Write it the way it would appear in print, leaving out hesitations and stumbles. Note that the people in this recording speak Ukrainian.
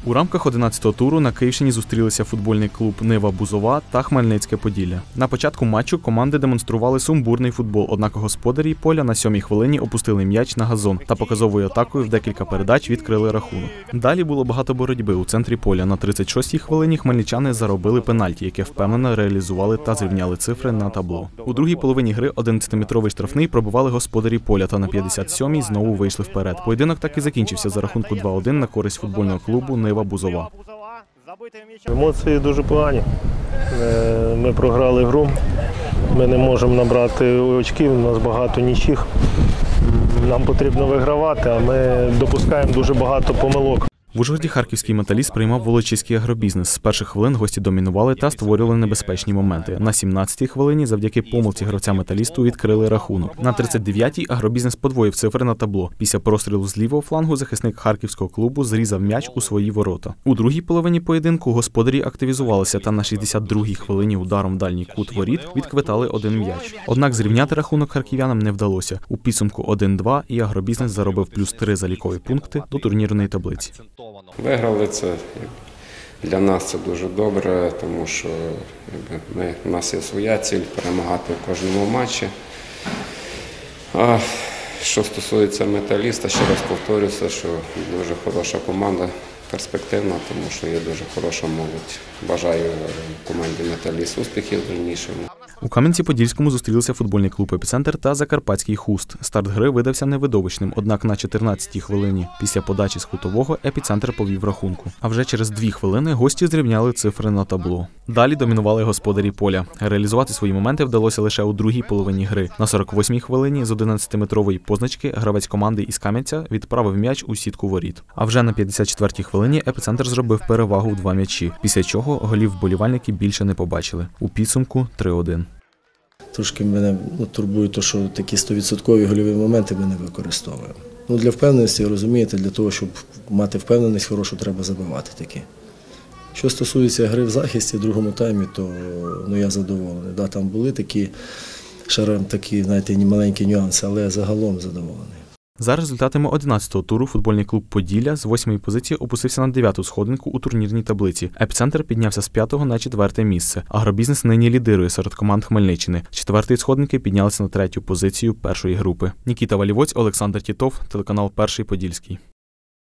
У рамках 11-го туру на Київщині зустрілися футбольний клуб «Нива Бузова» та Хмельницьке Поділля. На початку матчу команди демонстрували сумбурний футбол, однак господарі поля на 7-й хвилині опустили м'яч на газон та показовою атакою в декілька передач відкрили рахунок. Далі було багато боротьби у центрі поля. На 36-й хвилині хмельничани заробили пенальті, яке впевнено реалізували та зрівняли цифри на табло. У другій половині гри 11-метровий штрафний пробивали господарі поля та на 57-й знову вийшли вперед. Поєдинок так і закінчився за рахунку 2-1 на користь футбольного клубу «Нива Бузова». Емоції дуже погані. Ми програли гру, ми не можемо набрати очків, у нас багато нічих. Нам потрібно вигравати, а ми допускаємо дуже багато помилок. В Ужгороді харківський «Металіст» приймав волочиський агробізнес. З перших хвилин гості домінували та створювали небезпечні моменти. На 17-й хвилині завдяки помилці гравця «Металісту» відкрили рахунок. На 39-й агробізнес подвоїв цифри на табло. Після прострілу з лівого флангу захисник харківського клубу зрізав м'яч у свої ворота. У другій половині поєдинку господарі активізувалися та на 62-й хвилині ударом в дальній кут воріт відквитали один м'яч. Однак зрівняти рахунок харків'янам не вдалося. У підсумку 1-2 і агробізнес заробив +3 залікові пункти до турнірної таблиці. Виграли це, для нас це дуже добре, тому що у нас є своя ціль – перемагати в кожному матчі. А що стосується «Металіста», ще раз повторюся, що дуже хороша команда, перспективна, тому що є дуже хороша молодь. Бажаю команді «Металіст» успіхів в дальнішому. У Кам'янці-Подільському зустрілися футбольний клуб «Епіцентр» та Закарпатський «Хуст». Старт гри видався невидовищним, однак на 14-й хвилині після подачі з кутового «Епіцентр» повів рахунку. А вже через 2 хвилини гості зрівняли цифри на табло. Далі домінували господарі поля. Реалізувати свої моменти вдалося лише у другій половині гри. На 48-й хвилині з 11-метрової позначки гравець команди із Кам'янця відправив м'яч у сітку воріт. А вже на 54-й хвилині «Епіцентр» зробив перевагу в 2 м'ячі, після чого голів вболівальники більше не побачили. У підсумку 3-1. Трошки мене турбує те, що такі 100% гольові моменти ми не використовуємо. Для впевненості, розумієте, для того, щоб мати впевненість хорошу, треба забивати такі. Що стосується гри в захисті в другому таймі, то я задоволений. Да, там були такі знаєте, маленькі нюанси, але загалом задоволений. За результатами 11-го туру футбольний клуб «Поділля» з 8-ї позиції опустився на 9-ту сходинку у турнірній таблиці. «Епіцентр» піднявся з 5-го на 4-те місце. Агробізнес нині лідирує серед команд Хмельниччини. З 4-ї сходинки піднялися на 3-ю позицію першої групи. Нікіта Валівоць, Олександр Тітов, телеканал «Перший Подільський».